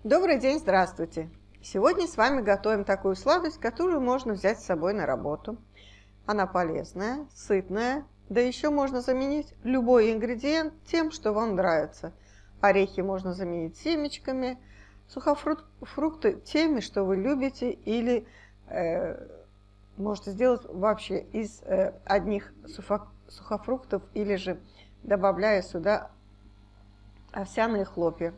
Добрый день, здравствуйте! Сегодня с вами готовим такую сладость, которую можно взять с собой на работу. Она полезная, сытная, да еще можно заменить любой ингредиент тем, что вам нравится. Орехи можно заменить семечками, сухофрукты теми, что вы любите, или можете сделать вообще из одних сухофруктов, или же добавляя сюда овсяные хлопья.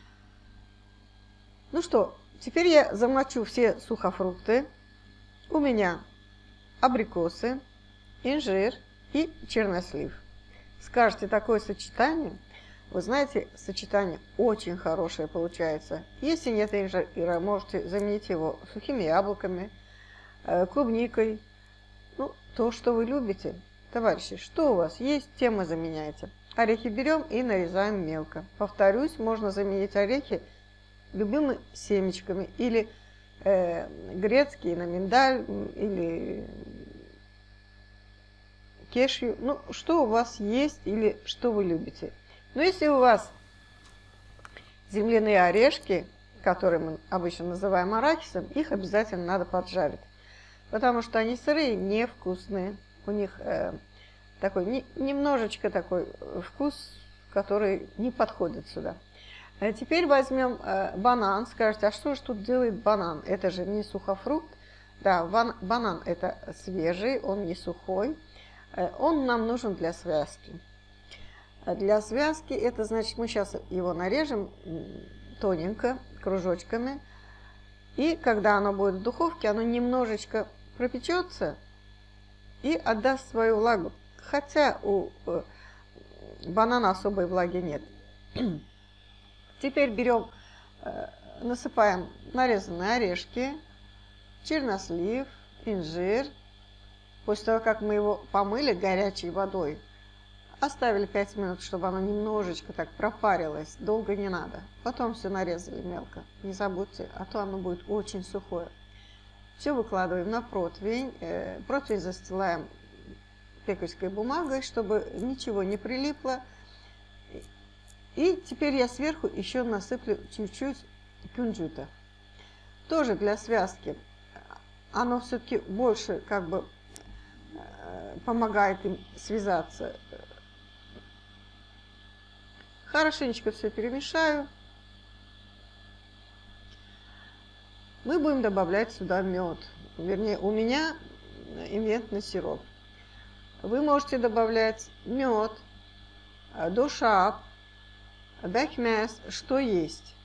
Ну что, теперь я замочу все сухофрукты. У меня абрикосы, инжир и чернослив. Скажете, такое сочетание? Вы знаете, сочетание очень хорошее получается. Если нет инжира, можете заменить его сухими яблоками, клубникой. Ну, то, что вы любите. Товарищи, что у вас есть, тем и заменяйте. Орехи берем и нарезаем мелко. Повторюсь, можно заменить орехи любыми семечками, или грецкие на миндаль, или кешью, ну, что у вас есть или что вы любите. Но если у вас земляные орешки, которые мы обычно называем арахисом, их обязательно надо поджарить, потому что они сырые, невкусные. У них такой немножечко такой вкус, который не подходит сюда. Теперь возьмем банан. Скажете, а что же тут делает банан? Это же не сухофрукт. Да, банан это свежий, он не сухой. Он нам нужен для связки. Для связки это значит, мы сейчас его нарежем тоненько, кружочками. И когда оно будет в духовке, оно немножечко пропечется и отдаст свою влагу. Хотя у банана особой влаги нет. Теперь берем, насыпаем нарезанные орешки, чернослив, инжир. После того, как мы его помыли горячей водой, оставили 5 минут, чтобы оно немножечко так пропарилось, долго не надо. Потом все нарезали мелко, не забудьте, а то оно будет очень сухое. Все выкладываем на противень, противень застилаем пекарской бумагой, чтобы ничего не прилипло. И теперь я сверху еще насыплю чуть-чуть кунжута. Тоже для связки. Оно все-таки больше как бы помогает им связаться. Хорошенечко все перемешаю. Мы будем добавлять сюда мед. Вернее, у меня иментный сироп. Вы можете добавлять мед, дошап, бекмез, что есть.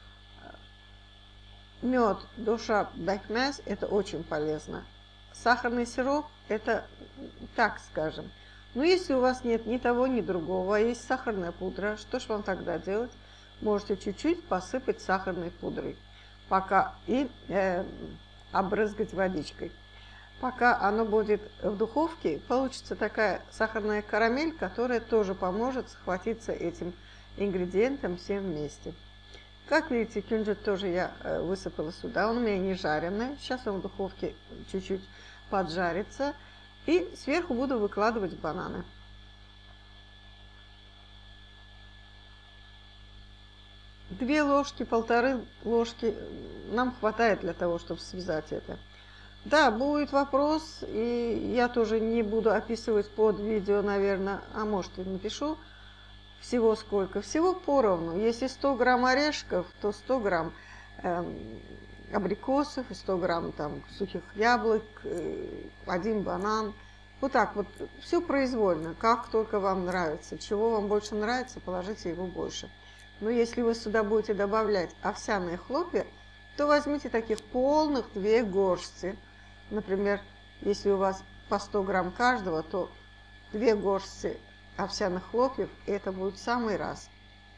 Мед, дошап, бекмез – это очень полезно. Сахарный сироп – это, так скажем. Но если у вас нет ни того, ни другого, а есть сахарная пудра, что же вам тогда делать? Можете чуть-чуть посыпать сахарной пудрой и обрызгать водичкой. Пока оно будет в духовке, получится такая сахарная карамель, которая тоже поможет схватиться этим ингредиентам всем вместе. Как видите, кунжут тоже я высыпала сюда. Он у меня не жареный. Сейчас он в духовке чуть-чуть поджарится. И сверху буду выкладывать бананы. Две ложки, 1,5 ложки нам хватает для того, чтобы связать это. Да, будет вопрос, и я тоже не буду описывать под видео, наверное, а может и напишу, всего сколько. Всего поровну. Если 100 грамм орешков, то 100 грамм абрикосов, и 100 грамм там сухих яблок, 1 банан. Вот так вот, все произвольно, как только вам нравится. Чего вам больше нравится, положите его больше. Но если вы сюда будете добавлять овсяные хлопья, то возьмите таких полных 2 горсти. Например, если у вас по 100 грамм каждого, то 2 горсти овсяных хлопьев, и это будет в самый раз.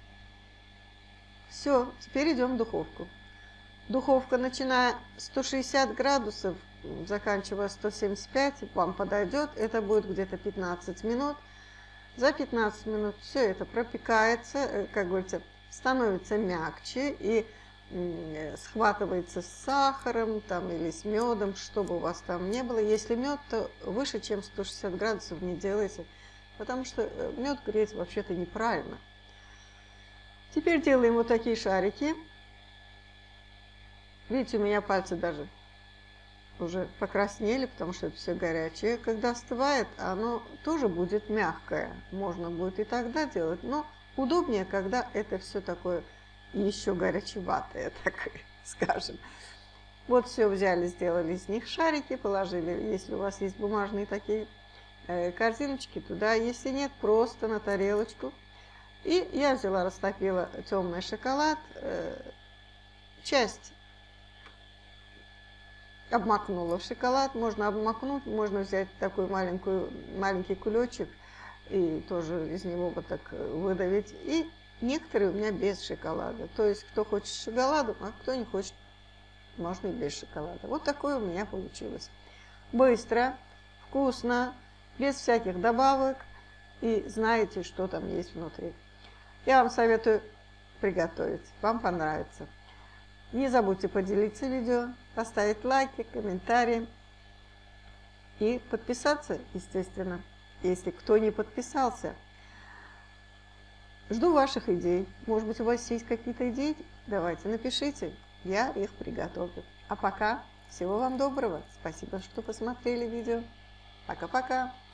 Все, теперь идем в духовку. Духовка, начиная 160 градусов, заканчивая 175, вам подойдет. Это будет где-то 15 минут. За 15 минут все это пропекается, как говорится, становится мягче и схватывается с сахаром там, или с медом, что бы у вас там не было. Если мед, то выше, чем 160 градусов не делайте, потому что мед греть вообще-то неправильно. Теперь делаем вот такие шарики. Видите, у меня пальцы даже уже покраснели, потому что это все горячее. Когда остывает, оно тоже будет мягкое. Можно будет и тогда делать, но удобнее, когда это все такое еще горячеватое, так скажем. Вот все взяли, сделали из них шарики, положили, если у вас есть бумажные такие корзиночки, туда, если нет, просто на тарелочку. И я взяла, растопила темный шоколад, часть обмакнула в шоколад, можно обмакнуть, можно взять такой маленький кулечек и тоже из него вот так выдавить. И некоторые у меня без шоколада. То есть, кто хочет с шоколадом, а кто не хочет, можно и без шоколада. Вот такое у меня получилось. Быстро, вкусно, без всяких добавок. И знаете, что там есть внутри. Я вам советую приготовить. Вам понравится. Не забудьте поделиться видео, поставить лайки, комментарии и подписаться, естественно, если кто не подписался. Жду ваших идей. Может быть, у вас есть какие-то идеи? Давайте напишите, я их приготовлю. А пока всего вам доброго. Спасибо, что посмотрели видео. Пока-пока.